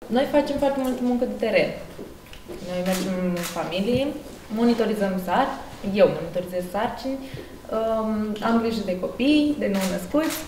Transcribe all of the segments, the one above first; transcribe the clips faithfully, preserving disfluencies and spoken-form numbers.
Noi facem foarte multă muncă de teren. Noi mergem în familie, monitorizăm sarcini, eu monitorizez sarcini, am grijă de copii, de nou-născuți.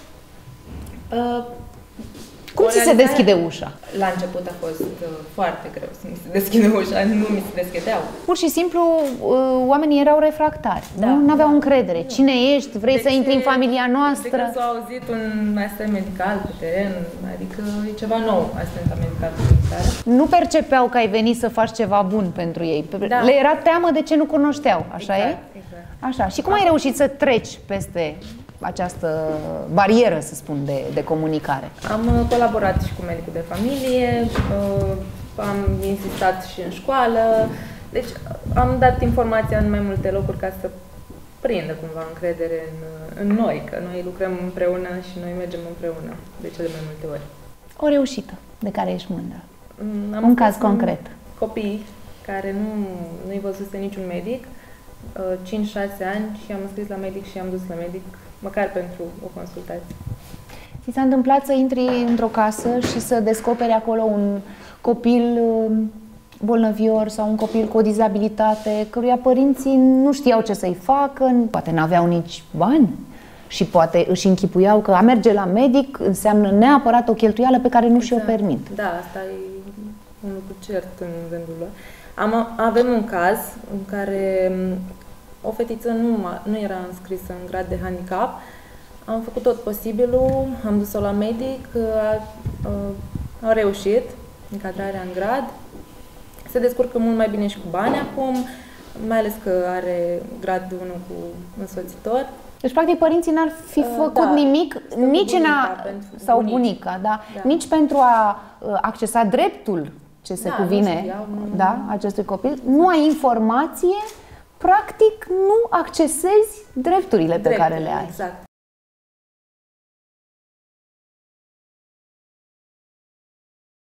Cum ți se deschide ușa? La început a fost foarte greu să mi se deschide ușa, nu mi se deschideau. Pur și simplu, oamenii erau refractari, da, nu aveau încredere. Nu. Cine ești? Vrei de să ce, intri în familia noastră? De când s-a auzit un asistent medical pe teren, adică e ceva nou, asistent medical pe teren. Nu percepeau că ai venit să faci ceva bun pentru ei. Da. Le era teamă de ce nu cunoșteau, așa exact, e? Exact. Așa. Și cum ai reușit să treci peste această barieră, să spun, de, de comunicare? Am colaborat și cu medicul de familie, am insistat și în școală, deci am dat informația în mai multe locuri ca să prindă cumva încredere în, în noi, că noi lucrăm împreună și noi mergem împreună de cele mai multe ori. O reușită de care ești mândră? Am un caz concret. Copii care nu, nu-i văzuse niciun medic, cinci șase ani, și am înscris la medic și am dus la medic, măcar pentru o consultație. Ți s-a întâmplat să intri într-o casă și să descoperi acolo un copil bolnăvior sau un copil cu o dizabilitate, căruia părinții nu știau ce să-i facă, poate n-aveau nici bani și poate își închipuiau că a merge la medic înseamnă neapărat o cheltuială pe care nu exact. și-o permit. Da, asta e un lucru cert în rândul lor. Am, avem un caz în care o fetiță nu, nu era înscrisă în grad de handicap. Am făcut tot posibilul, am dus-o la medic, a, a, a reușit încadrarea în grad. Se descurcă mult mai bine și cu bani acum, mai ales că are grad unu cu însoțitor. Deci, practic, părinții n-ar fi făcut da, nimic, nici în a, sau bunica, bunica da, da. nici pentru a accesa dreptul ce se da, cuvine știau, nu, da, acestui copil. Nu ai informație, practic nu accesezi drepturile, drepturile pe care le ai. Exact.